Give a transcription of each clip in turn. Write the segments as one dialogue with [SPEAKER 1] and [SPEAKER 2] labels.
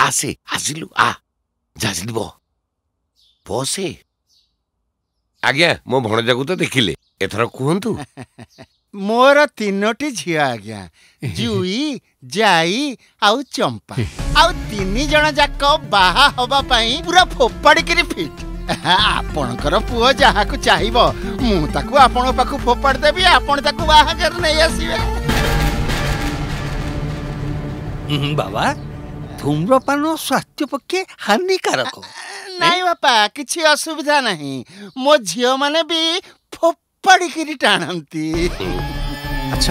[SPEAKER 1] आसे आसिलु आ जाजली बसे आज्ञा मो भणजा को तो देखिले एथर कहतु
[SPEAKER 2] मोर तीनोटी झिया आज्ञा जुई जाई आउ चंपा आउ तीन जण जाक बाहा हवा पई पूरा फोपाड़ी करी फिट आपणकर पुओ जहा को चाहिबो मु ताकू आपण पाखु फोपाड़ देबी आपण ताकू बाहा कर नै आसीबे।
[SPEAKER 3] बाबा धूम्रपान स्वास्थ्य पक्षे हानिकारक
[SPEAKER 2] नहीं बापा किसी असुविधा नहीं मो झियो माने भी फोपाड़ी करी टाणंती।
[SPEAKER 4] अच्छा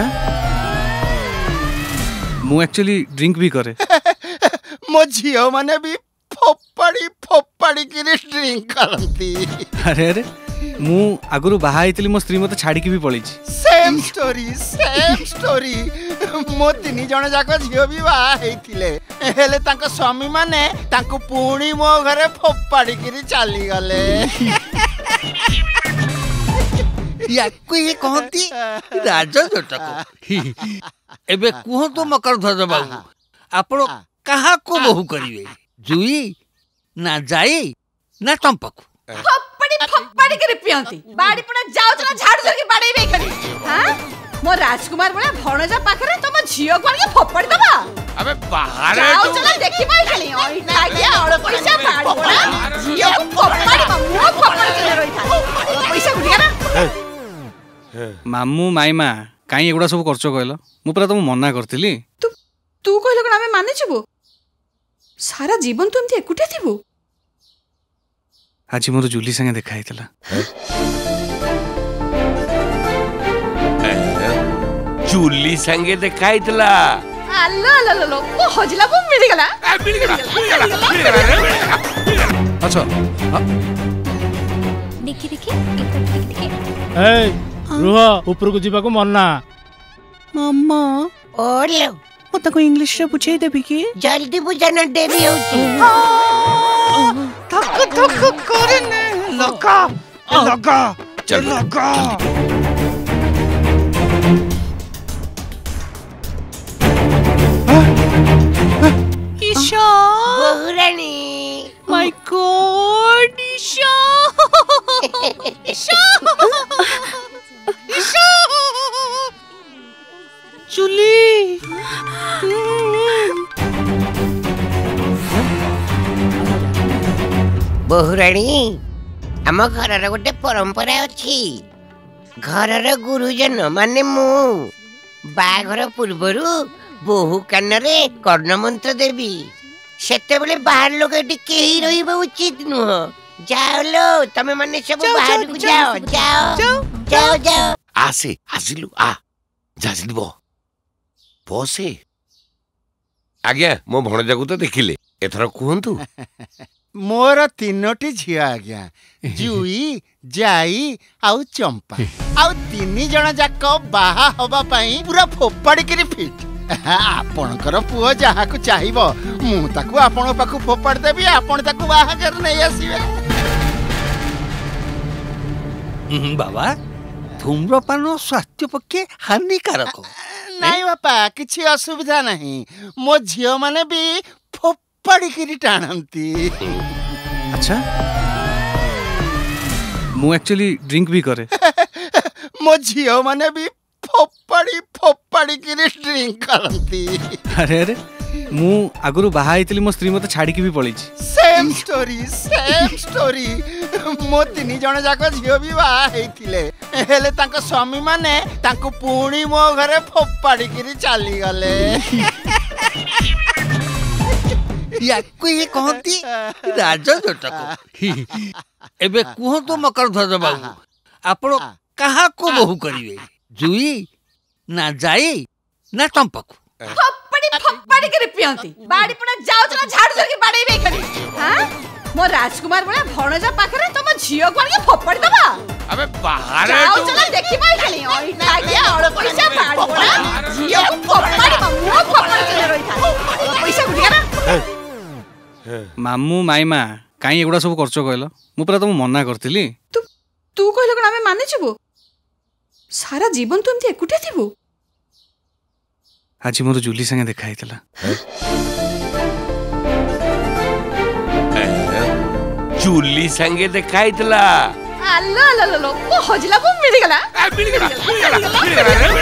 [SPEAKER 4] मु एक्चुअली ड्रिंक भी करे
[SPEAKER 2] मो झियो माने भी फोपाड़ी करी ड्रिंक करंती।
[SPEAKER 4] अरे अरे मु आगुरु बाहा आइतली मो स्त्री मते छाड़ी की भी पळी
[SPEAKER 2] सेम स्टोरी मो तीन जण जाक झियो भी बाहा हेतिले हेले तांको स्वामी माने तांको पुणी मो घरे फोपाड़ी करी चली गले।
[SPEAKER 3] याको ये कहती राजा जटक एबे कुह तो मकर ध्वज बाबू आपण कहा को बहु करिवे जुई ना जाई ना चंपक
[SPEAKER 5] फप्पड़ी के पियंती बाड़ी पुना जाउ तना झाड़ू धरके बाड़ी बे खनी हां मो राजकुमार बोला भणजा पाखरे तम झियो कोन के फप्पड़ी दबा
[SPEAKER 1] अबे बाहर
[SPEAKER 5] जाउ चला देखि पाई खाली ओइ ठागिया और पैसा बाड़ी बोला झियो को फप्पड़ी मो फप्पड़ी चले रही था पैसा गुडिया ना
[SPEAKER 4] मामू माईमा काई एगुडा सब खर्च कहलो मु परा तुम मना करथिली
[SPEAKER 5] तू कहलो कोन हमें माने छबो सारा जीवन तू एमती एकुटे थिबो।
[SPEAKER 4] आज मोर जूली संगे देखा हैतला
[SPEAKER 1] जूली संगे देखा हैतला
[SPEAKER 5] आलो आलो आलो वो हजला वो मिल गला
[SPEAKER 4] अच्छा
[SPEAKER 6] देखी देखी
[SPEAKER 7] ए रुह ऊपर को जीवा को मन्ना
[SPEAKER 8] मम्मा
[SPEAKER 6] ओले
[SPEAKER 8] मो ताको इंग्लिश रे बुझाई देबी की
[SPEAKER 6] जल्दी बुझाना देरी होची
[SPEAKER 8] थक थक करे ने लगा
[SPEAKER 1] चल
[SPEAKER 8] ईशा
[SPEAKER 6] बहुरानी
[SPEAKER 8] माय गॉड ईशा ईशा ईशा चुली
[SPEAKER 6] बहुरानी आम घर गोटे परंपरा अच्छी घर गुरुजन माने मु बाघर पूर्वर बहु कान कर्ण मंत्र देवी सेते बेले बाहर लोग कहीं रहिबा उचित नुह जाओ लो तमे माने सब बाहर को जाओ जाओ जाओ जाओ
[SPEAKER 1] आसे आसिलु आ जाजली बसे आज्ञा मो भणजा को तो देखिले एथर कहतु
[SPEAKER 2] मोर तीनोटी झिया आज्ञा जुई जाई आउ चंपा आउ तीन जण जाक बाहा हवा पई पूरा फोपाड़ी करी फिट आपणकर पुओ जहा को चाहिबो मु ताकू आपण पाखु फोपाड़ देबी आपण ताकू बाहा कर नै आसीबे।
[SPEAKER 3] बाबा धूम्रपान स्वास्थ्य पक्षे हानिकारक
[SPEAKER 2] नहीं बापा किसी असुविधा नहीं मो झियो माने भी फोपाड़ी करी टाणंती।
[SPEAKER 4] अच्छा मु एक्चुअली ड्रिंक भी करे
[SPEAKER 2] मो झियो माने भी फोपाड़ी करी ड्रिंक करंती।
[SPEAKER 4] अरे अरे मु आगुरु बाहा आइतली मो स्त्री मते छाड़ी की भी पळी
[SPEAKER 2] सेम स्टोरी मो तीन जण जाक झियो भी बाहा हेतिले हेले तांको स्वामी माने तांको पुणी मो घरे फोपाड़ी करी चली गले।
[SPEAKER 3] याको ये कहती राजा जटक एबे कुह तो मकर ध्वज बाबू आपण कहा को बहु करिवे जुई ना जाई ना चंपक
[SPEAKER 5] फप्पड़ी के पियंती बाड़ी पुना जाउ तना झाड़ू धरके बाड़ी बे खनी हां मो राजकुमार बोला भणजा पाखरे तम झियो कोन के फप्पड़ी दबा
[SPEAKER 1] अबे बाहर
[SPEAKER 5] जाउ चला देखि पाई खाली ओइ ठागिया और पैसा बाड़ी बोला झियो को फप्पड़ी मो फप्पड़ी चले रही था पैसा गुडिया ना
[SPEAKER 4] मामू माईमा काई एगुडा सब खर्च कहलो मु परा तुम मना करथिली
[SPEAKER 5] तू कहलो कोन हमें माने छबो सारा जीवन तू एमती एकुटे थिबो।
[SPEAKER 4] आज मोर जूली संगे देखा हैतला
[SPEAKER 1] ଜୁଲି ସାଙ୍ଗେ ଦେଖା ହେଇଥିଲା।
[SPEAKER 5] ଆଲୋ ଆଲୋ ଆଲୋ ମୋ ହଜିଲା ବୋ ମିଳିଗଲା।
[SPEAKER 1] ମିଳିଗଲା